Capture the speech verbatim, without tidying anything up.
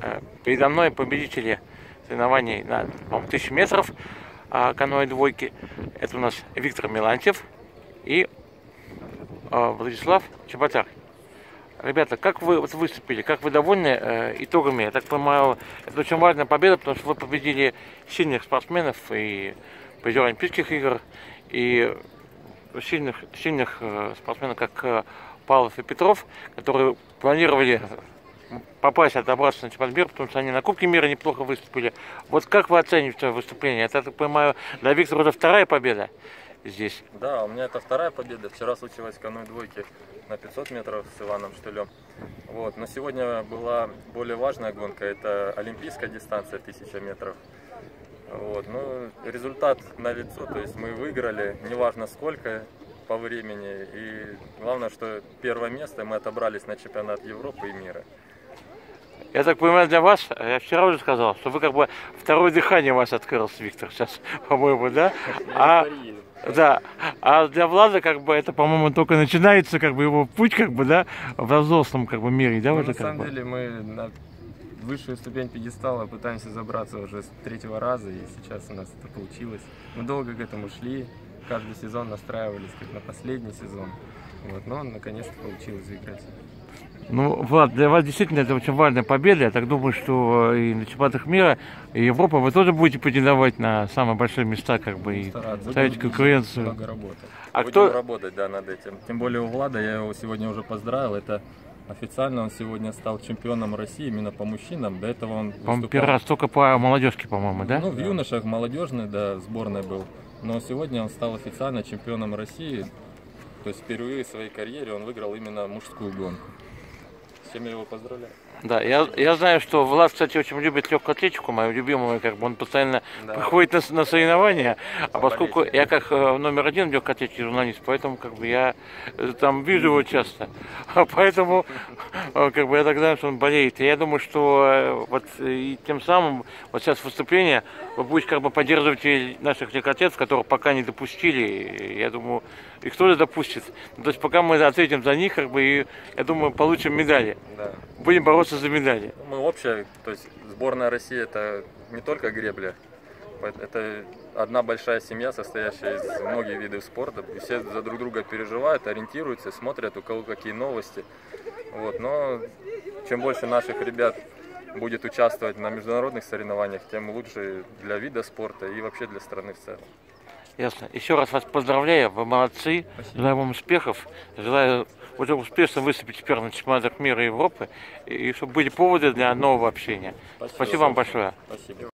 Передо мной победители соревнований на тысячу метров каноэ двойки. Это у нас Виктор Мелантьев и Владислав Чеботарь. Ребята, как вы вот выступили, как вы довольны э, итогами? Я так понимаю, это очень важная победа, потому что вы победили сильных спортсменов и призеров Олимпийских игр, и сильных, сильных э, спортсменов, как э, Павлов и Петров, которые планировали попасть, отобраться на чемпионат мира, потому что они на Кубке мира неплохо выступили. Вот как вы оцениваете свое выступление? Это, я так понимаю, для Виктора уже вторая победа здесь. Да, у меня это вторая победа. Вчера случилась каноэ двойки на пятьсот метров с Иваном Штылем. Вот. Но сегодня была более важная гонка. Это олимпийская дистанция тысяча метров. Вот. Ну, результат налицо. То есть мы выиграли, неважно сколько по времени. И главное, что первое место мы отобрались на чемпионат Европы и мира. Я так понимаю, для вас, я вчера уже сказал, что вы как бы второе дыхание у вас открылось, Виктор, сейчас, по-моему, да? А, да, а для Влада, как бы, это, по-моему, только начинается, как бы, его путь, как бы, да, в взрослом, как бы, мире, да, ну, уже, на как самом бы. деле, мы на высшую ступень пьедестала пытаемся забраться уже с третьего раза, и сейчас у нас это получилось. Мы долго к этому шли, каждый сезон настраивались, как на последний сезон, вот, но наконец-то получилось выиграть. Ну, Влад, для вас действительно это очень важная победа. Я так думаю, что и на чемпионатах мира, и Европы вы тоже будете претендовать на самые большие места, как бы, и ставить конкуренцию. Много работы. А Будем кто работать, да, над этим. Тем более у Влада, я его сегодня уже поздравил. Это официально он сегодня стал чемпионом России именно по мужчинам. До этого он выступал... первый раз только по молодежке, по-моему, да? Ну, в юношах молодежной, да, сборной был. Но сегодня он стал официально чемпионом России. То есть впервые в своей карьере он выиграл именно мужскую гонку. С чем я его поздравляю. Да, я, я знаю, что Влад, кстати, очень любит легкую атлетику, мою любимую, как бы он постоянно да. приходит на, на соревнования, а поскольку я как э, номер один в легкой атлетике журналист, поэтому как бы я э, там вижу его часто, поэтому э, как бы я так знаю, что он болеет. И я думаю, что э, вот и тем самым вот сейчас выступление вы будете как бы поддерживать и наших легкоатлетов, которых пока не допустили, и, я думаю, их тоже допустит. То есть пока мы ответим за них, как бы, и, я думаю, получим медали. Да. Будем бороться за медали. Мы общая, то есть сборная России это не только гребля, это одна большая семья, состоящая из многих видов спорта. Все за друг друга переживают, ориентируются, смотрят, у кого какие новости. Вот. Но чем больше наших ребят будет участвовать на международных соревнованиях, тем лучше для вида спорта и вообще для страны в целом. Ясно. Еще раз вас поздравляю, вы молодцы, Спасибо. Желаю вам успехов, желаю уже успешно выступить теперь на чемпионатах мира и Европы, и чтобы были поводы для нового общения. Спасибо, Спасибо вам большое. Спасибо.